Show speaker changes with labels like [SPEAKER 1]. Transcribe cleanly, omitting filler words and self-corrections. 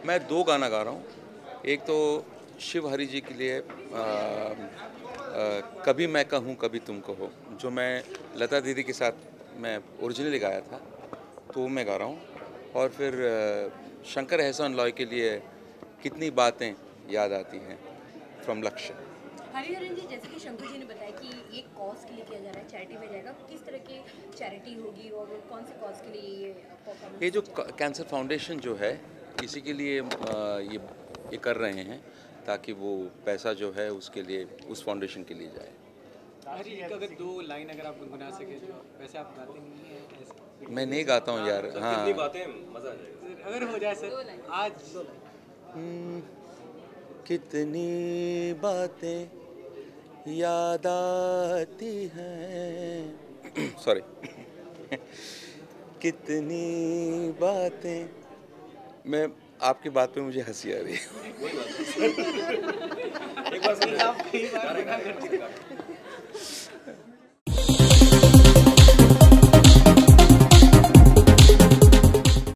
[SPEAKER 1] मैं 2 गाना गा रहा हूँ। एक तो शिव हरि जी के लिए कभी मैं कहूँ कभी तुम कहो, जो मैं लता दीदी के साथ मैं ओरिजिनली गाया था, तो वो मैं गा रहा हूँ। और फिर शंकर एहसान लॉय के लिए कितनी बातें याद आती हैं, फ्रॉम लक्ष्य।
[SPEAKER 2] हरिहरन जी, जैसे कि शंकर जी ने बताया कि ये कॉज के लिए किया जा रहा है, चैरिटी में जाएगा, किस तरह की चैरिटी होगी और कौन से कॉज के लिए ये
[SPEAKER 1] ये
[SPEAKER 2] परफॉर्मेंस
[SPEAKER 1] जो
[SPEAKER 2] की जाएगी?
[SPEAKER 1] कैंसर फाउंडेशन जो है, इसी के लिए ये कर रहे हैं, ताकि वो पैसा जो है उसके लिए, उस फाउंडेशन के लिए जाए।
[SPEAKER 3] अरे एक अगर 2 लाइन अगर आप गुनगुना सके, जो वैसे आप गाते नहीं हैं ऐसे।
[SPEAKER 1] मैं नहीं गाता हूँ यार।
[SPEAKER 4] सर
[SPEAKER 1] हाँ,
[SPEAKER 4] कितनी बातें, मज़ा आ जाएगा।
[SPEAKER 3] अगर हो जाए सर आज।
[SPEAKER 1] हम्म, कितनी बातें याद आती हैं सॉरी कितनी बातें। मैं आपकी बात पे मुझे हंसी आ रही है।
[SPEAKER 4] कोई बात नहीं। एक बार
[SPEAKER 3] आप कई बार